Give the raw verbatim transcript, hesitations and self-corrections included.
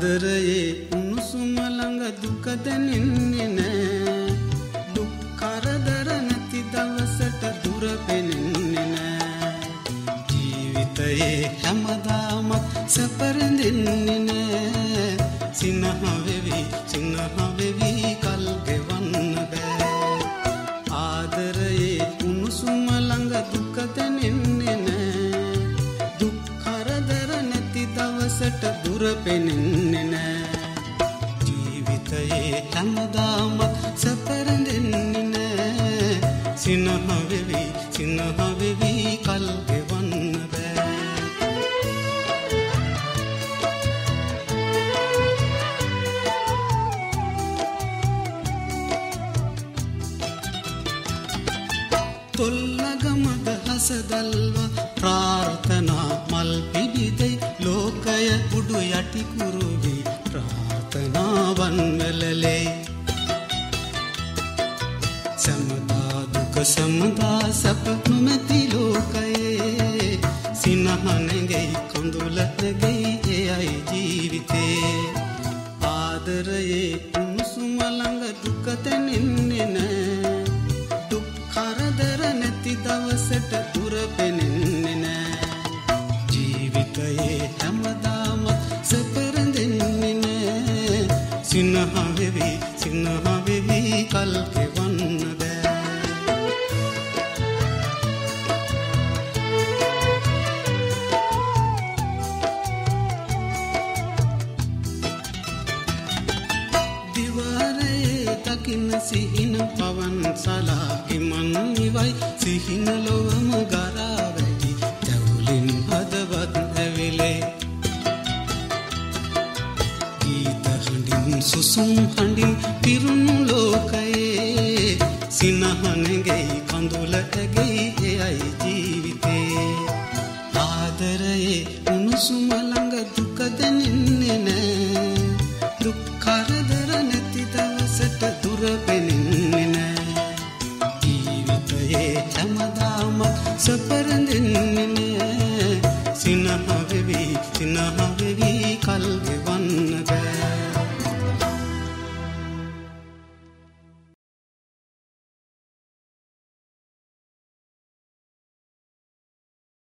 ආදරයේ උණුසුම ළඟ දුක දැනෙන්නේ නෑ. දුක් කරදර නැති දවසට දුර පෙනෙන්නේ නෑ. ජීවිතයේ හැමදාම සැපරෙන්නේ නෑ. සිනහ වෙවි සිනහ වෙවි කල් ගෙවන්න බෑ. ආදරයේ උණුසුම ළඟ දුක දැනෙන්නේ නෑ. දුක් කරදර නැති දවසට දුර පෙනෙන්නේ නෑ. ජීවිතයේ හැමදාම සැපරෙන්නේ නෑ. සිනහ වෙවි සිනහ වෙවි කල් ගෙවන්න බෑ. තොල්ලගමද හසදල්ව ප්‍රාර්ථනා මල් පිබිදෙයි. ලෝකය උඩු යටි කුරුවි ප්‍රාර්ථනාවන් වැළලෙයි. සමදා දුක සමදා සැප නොමැති ලෝකයේ සිනහ නැගෙයි කඳුල නැගෙයි එයයි ජීවිතේ. ආදරයේ උණුසුම ළඟ දුක දැනෙන්නේ නෑ. දුක් කරදර නැති දවසට දුර පෙනෙන්නේ නෑ. ජීවිතයේ හැමදාම සැපරෙන්නේ නෑ. සිනහ වෙවි සිනහ වෙවි කල් ගෙවන්න බෑ. දිවාරයේ දකින්න සිහින පවන් සලා ඉමන් නිවයි. සිහින ලොවම ගරා වැඩි තැවුලින් හදවත් ඇවිලේ. ගීත හඬින් සුසුම් හඬින් පිරුණු ලෝකයේ සිනහ නැගෙයි කඳුල ඇගෙයි එයයි ජීවිතේ. ආදරයේ උණුසුම